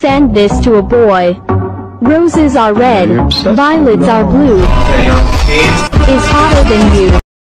Send this to a boy. Roses are red, violets are blue. Is hotter than you.